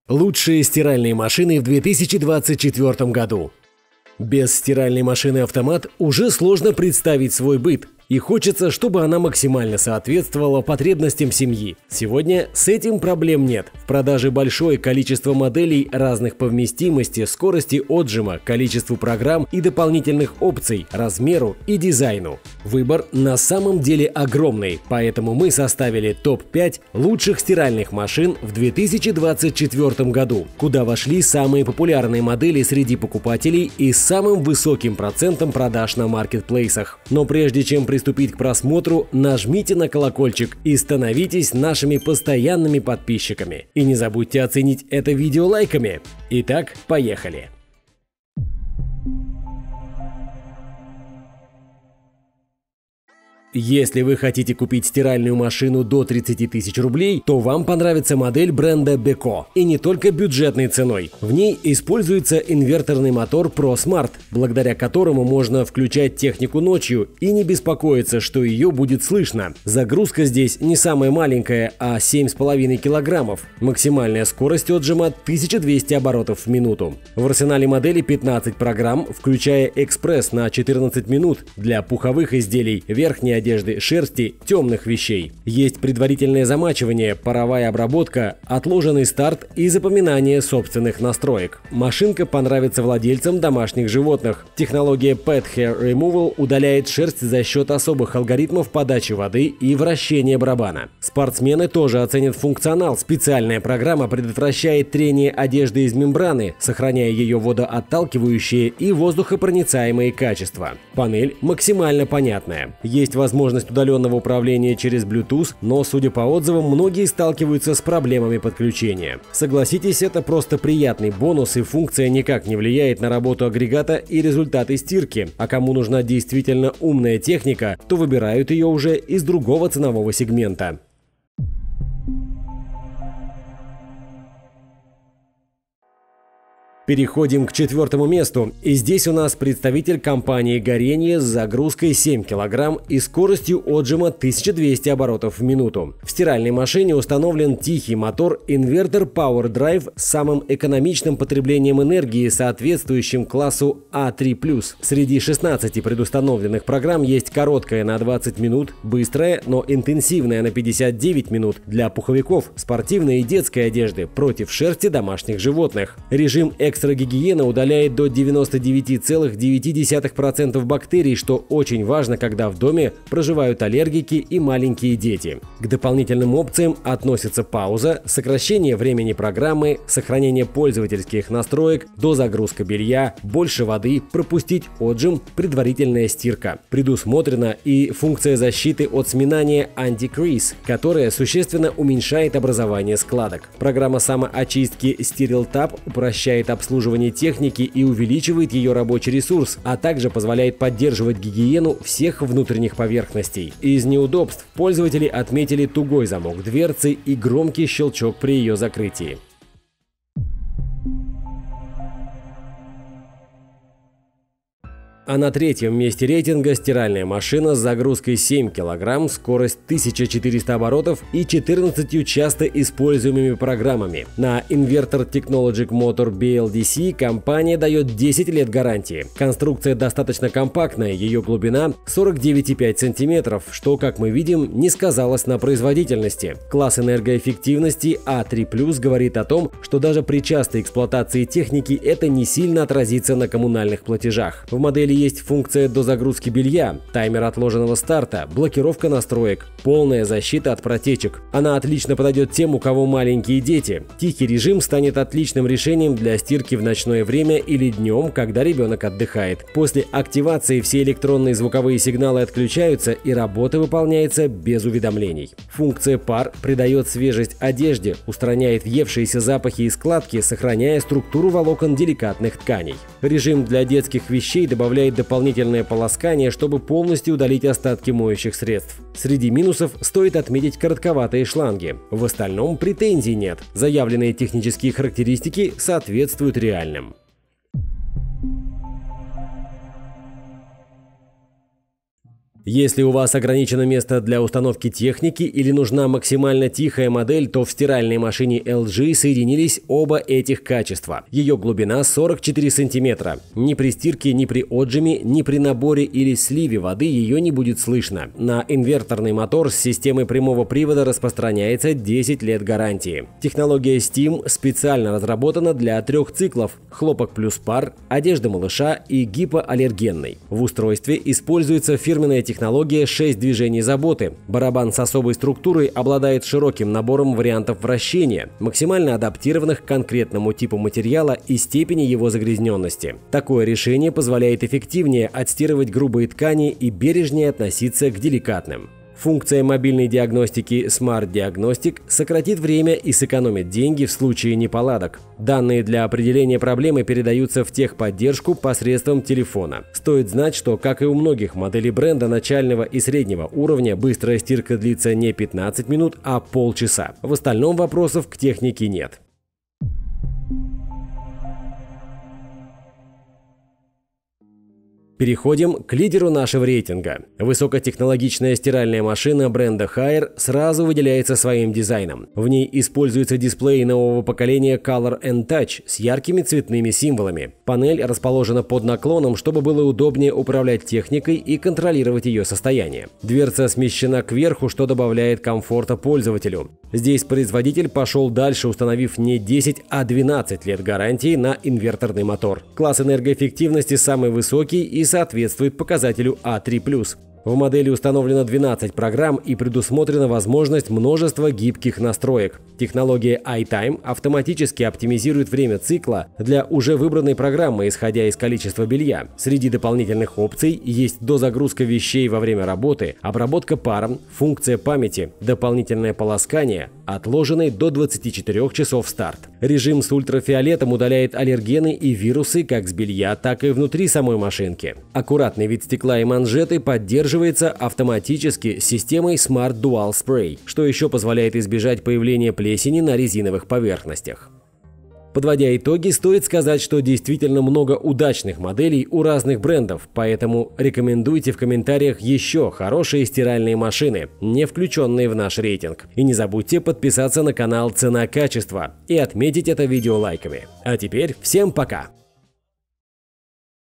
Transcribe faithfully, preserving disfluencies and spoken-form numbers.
Лучшие стиральные машины в две тысячи двадцать четвёртом году. Без стиральной машины-автомат уже сложно представить свой быт, и хочется, чтобы она максимально соответствовала потребностям семьи. Сегодня с этим проблем нет. В продаже большое количество моделей разных по вместимости, скорости отжима, количеству программ и дополнительных опций, размеру и дизайну. Выбор на самом деле огромный, поэтому мы составили топ пять лучших стиральных машин в две тысячи двадцать четвёртом году, куда вошли самые популярные модели среди покупателей и с самым высоким процентом продаж на маркетплейсах. Но прежде чем приступить к просмотру, нажмите на колокольчик и становитесь нашими постоянными подписчиками. И не забудьте оценить это видео лайками. Итак, поехали! Если вы хотите купить стиральную машину до тридцати тысяч рублей, то вам понравится модель бренда Beko. И не только бюджетной ценой. В ней используется инверторный мотор ProSmart, благодаря которому можно включать технику ночью и не беспокоиться, что ее будет слышно. Загрузка здесь не самая маленькая, а семь с половиной килограммов. Максимальная скорость отжима тысяча двести оборотов в минуту. В арсенале модели пятнадцать программ, включая экспресс на четырнадцать минут для пуховых изделий, верхней одежды, шерсти, темных вещей. Есть предварительное замачивание, паровая обработка, отложенный старт и запоминание собственных настроек. Машинка понравится владельцам домашних животных. Технология Pet Hair Removal удаляет шерсть за счет особых алгоритмов подачи воды и вращения барабана. Спортсмены тоже оценят функционал. Специальная программа предотвращает трение одежды из мембраны, сохраняя ее водоотталкивающие и воздухопроницаемые качества. Панель максимально понятная. Есть возможность возможность удаленного управления через Bluetooth, но, судя по отзывам, многие сталкиваются с проблемами подключения. Согласитесь, это просто приятный бонус, и функция никак не влияет на работу агрегата и результаты стирки. А кому нужна действительно умная техника, то выбирают ее уже из другого ценового сегмента. Переходим к четвертому месту, и здесь у нас представитель компании Горение с загрузкой семь килограмм и скоростью отжима тысяча двести оборотов в минуту. В стиральной машине установлен тихий мотор инвертор Power Drive с самым экономичным потреблением энергии, соответствующим классу А три плюс. Среди шестнадцати предустановленных программ есть короткая на двадцать минут, быстрая, но интенсивная на пятьдесят девять минут для пуховиков, спортивной и детской одежды против шерсти домашних животных. Режим экс Экстрагигиена удаляет до девяноста девяти целых девяти десятых процента бактерий, что очень важно, когда в доме проживают аллергики и маленькие дети. К дополнительным опциям относятся пауза, сокращение времени программы, сохранение пользовательских настроек, дозагрузка белья, больше воды, пропустить отжим, предварительная стирка. Предусмотрена и функция защиты от сминания Anti-Crease, которая существенно уменьшает образование складок. Программа самоочистки Sterile Tab упрощает обслуживание обслуживание техники и увеличивает ее рабочий ресурс, а также позволяет поддерживать гигиену всех внутренних поверхностей. Из неудобств пользователи отметили тугой замок дверцы и громкий щелчок при ее закрытии. А на третьем месте рейтинга стиральная машина с загрузкой семь килограмм, скорость тысяча четыреста оборотов и четырнадцатью часто используемыми программами. На Inverter Technologic Motor би эл ди си компания дает десять лет гарантии. Конструкция достаточно компактная, ее глубина сорок девять и пять сантиметров, что, как мы видим, не сказалось на производительности. Класс энергоэффективности А три плюс говорит о том, что даже при частой эксплуатации техники это не сильно отразится на коммунальных платежах. В модели есть функция дозагрузки белья, таймер отложенного старта, блокировка настроек, полная защита от протечек. Она отлично подойдет тем, у кого маленькие дети. Тихий режим станет отличным решением для стирки в ночное время или днем, когда ребенок отдыхает. После активации все электронные звуковые сигналы отключаются, и работа выполняется без уведомлений. Функция пар придает свежесть одежде, устраняет въевшиеся запахи и складки, сохраняя структуру волокон деликатных тканей. Режим для детских вещей добавляет дополнительное полоскание, чтобы полностью удалить остатки моющих средств. Среди минусов стоит отметить коротковатые шланги. В остальном претензий нет. Заявленные технические характеристики соответствуют реальным. Если у вас ограничено место для установки техники или нужна максимально тихая модель, то в стиральной машине эл джи соединились оба этих качества. Ее глубина сорок четыре сантиметра. Ни при стирке, ни при отжиме, ни при наборе или сливе воды ее не будет слышно. На инверторный мотор с системой прямого привода распространяется десять лет гарантии. Технология Steam специально разработана для трех циклов – хлопок плюс пар, одежда малыша и гипоаллергенной. В устройстве используется фирменная технология Технология шесть движений заботы. Барабан с особой структурой обладает широким набором вариантов вращения, максимально адаптированных к конкретному типу материала и степени его загрязненности. Такое решение позволяет эффективнее отстирывать грубые ткани и бережнее относиться к деликатным. Функция мобильной диагностики Smart Diagnostic сократит время и сэкономит деньги в случае неполадок. Данные для определения проблемы передаются в техподдержку посредством телефона. Стоит знать, что, как и у многих моделей бренда начального и среднего уровня, быстрая стирка длится не пятнадцать минут, а полчаса. В остальном вопросов к технике нет. Переходим к лидеру нашего рейтинга. Высокотехнологичная стиральная машина бренда Haier сразу выделяется своим дизайном. В ней используется дисплей нового поколения Color and Touch с яркими цветными символами. Панель расположена под наклоном, чтобы было удобнее управлять техникой и контролировать ее состояние. Дверца смещена кверху, что добавляет комфорта пользователю. Здесь производитель пошел дальше, установив не десять, а двенадцать лет гарантии на инверторный мотор. Класс энергоэффективности самый высокий и соответствует показателю а три плюс. В модели установлено двенадцать программ и предусмотрена возможность множества гибких настроек. Технология iTime автоматически оптимизирует время цикла для уже выбранной программы, исходя из количества белья. Среди дополнительных опций есть дозагрузка вещей во время работы, обработка паром, функция памяти, дополнительное полоскание, отложенный до двадцати четырёх часов старт. Режим с ультрафиолетом удаляет аллергены и вирусы как с белья, так и внутри самой машинки. Аккуратный вид стекла и манжеты поддерживается автоматически системой Smart Dual Spray, что еще позволяет избежать появления плесени на резиновых поверхностях. Подводя итоги, стоит сказать, что действительно много удачных моделей у разных брендов, поэтому рекомендуйте в комментариях еще хорошие стиральные машины, не включенные в наш рейтинг. И не забудьте подписаться на канал «Цена-качество» и отметить это видео лайками. А теперь всем пока!